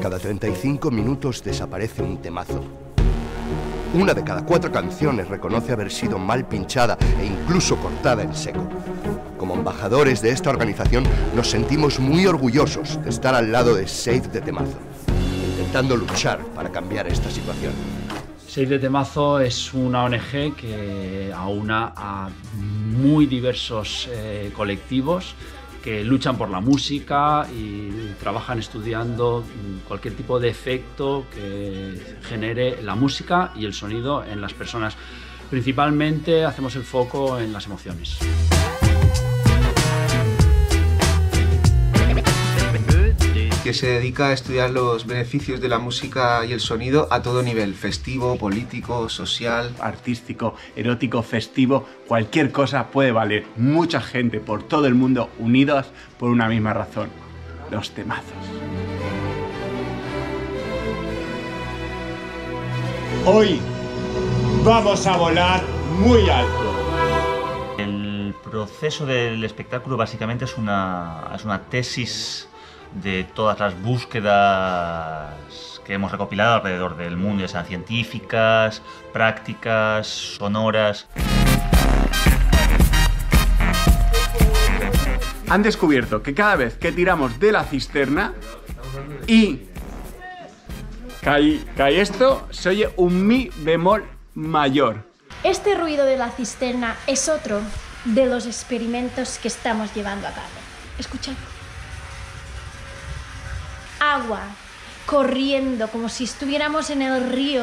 Cada 35 minutos desaparece un temazo. 1 de cada 4 canciones reconoce haber sido mal pinchada e incluso cortada en seco. Como embajadores de esta organización nos sentimos muy orgullosos de estar al lado de Save the Temazo, intentando luchar para cambiar esta situación. Save the Temazo es una ONG que aúna a muy diversos colectivos que luchan por la música y trabajan estudiando cualquier tipo de efecto que genere la música y el sonido en las personas. Principalmente hacemos el foco en las emociones. Que se dedica a estudiar los beneficios de la música y el sonido a todo nivel, festivo, político, social, artístico, erótico, festivo, cualquier cosa puede valer. Mucha gente por todo el mundo unidos por una misma razón, los temazos. Hoy vamos a volar muy alto. El proceso del espectáculo básicamente es una tesis de todas las búsquedas que hemos recopilado alrededor del mundo, ya sean científicas, prácticas, sonoras. Han descubierto que cada vez que tiramos de la cisterna y cae esto, se oye un mi bemol mayor. Este ruido de la cisterna es otro de los experimentos que estamos llevando a cabo. Escuchad. Agua corriendo como si estuviéramos en el río.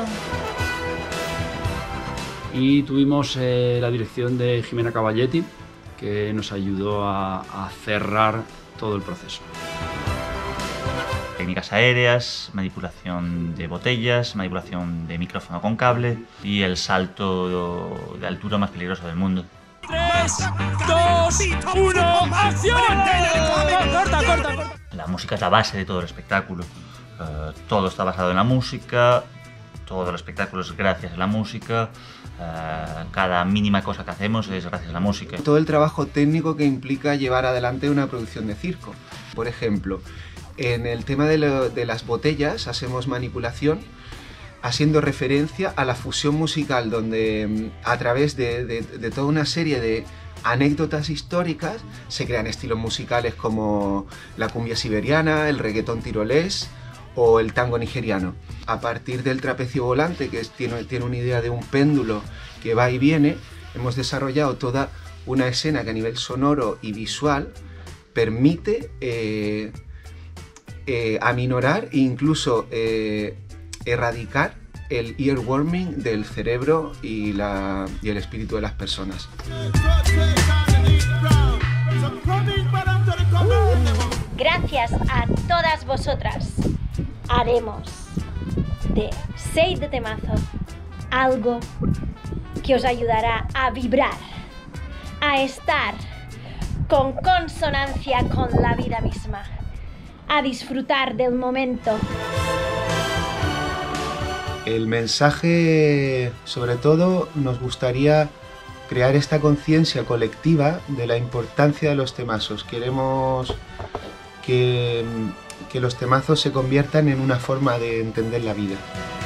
Y tuvimos la dirección de Jimena Cavalletti, que nos ayudó a cerrar todo el proceso. Técnicas aéreas, manipulación de botellas, manipulación de micrófono con cable y el salto de altura más peligroso del mundo. 3, 2, 1, ¡acción! ¡Corta! La música es la base de todo el espectáculo. Todo está basado en la música, todo el espectáculo es gracias a la música, cada mínima cosa que hacemos es gracias a la música. todo el trabajo técnico que implica llevar adelante una producción de circo. Por ejemplo, en el tema de las botellas hacemos manipulación haciendo referencia a la fusión musical, donde a través de toda una serie de anécdotas históricas se crean estilos musicales como la cumbia siberiana, el reggaetón tirolés o el tango nigeriano. A partir del trapecio volante, que tiene una idea de un péndulo que va y viene, hemos desarrollado toda una escena que a nivel sonoro y visual permite aminorar e incluso erradicar el earworming del cerebro y el espíritu de las personas. Gracias a todas vosotras, haremos de Save the Temazo algo que os ayudará a vibrar, a estar con consonancia con la vida misma, a disfrutar del momento. El mensaje, sobre todo, nos gustaría crear esta conciencia colectiva de la importancia de los temazos. Queremos que los temazos se conviertan en una forma de entender la vida.